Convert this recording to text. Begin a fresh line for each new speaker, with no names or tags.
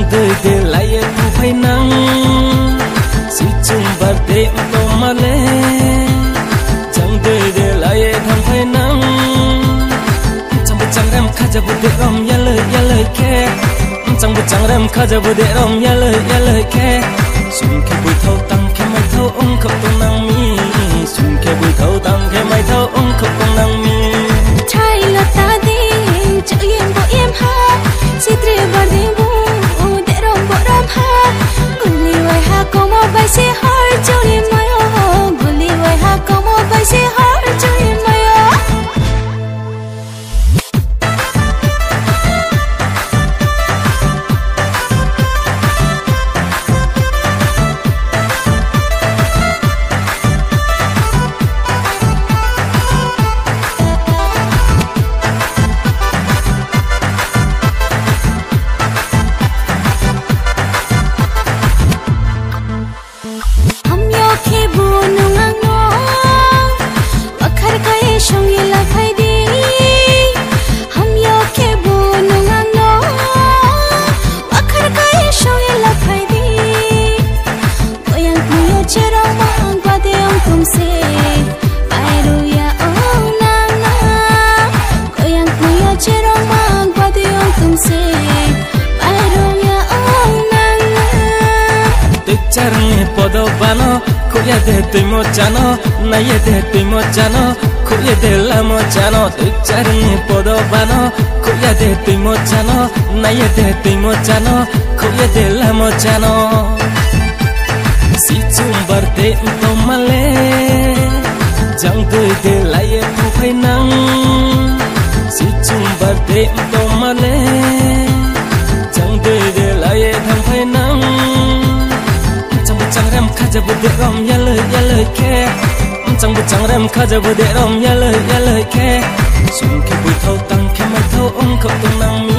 đời để lại thu phải nắng si chung bờ đêm tô mà lê chẳng đời để lại thầm phải nắng chẳng biết chẳng em khá giờ vừa để rom ya lời khe chẳng biết chẳng em khá giờ vừa để rom ya lời khe xuân khe bụi thâu tăng khe mai thâu ông không tung năng mi xuân khe bụi thâu tăng khe mai thâu ông không tung năng mi
trai là ta đi chợ em bộ em ha si tre bờ đêm bu để rom bộ rom ha guli vai ha como vai se har chori mayo guli vai ha como vai se har chori mayo
Charne podo bano, kuya de tu mochano, naye de tu mochano, kuya de la mochano. Tu charne podo bano, kuya de tu mochano, naye de tu mochano, kuya de la mochano. Si chumbar de to male, jang đời de laye thu phải nắng. Si chumbar de to male, jang đời de laye tham phải nắng. chẳng em khá giờ vừa để rom ya lời khe chẳng biết chẳng em khá giờ vừa để rom ya lời khe xuân khe bụi thâu tăng khe mai thâu ông không tung năng mi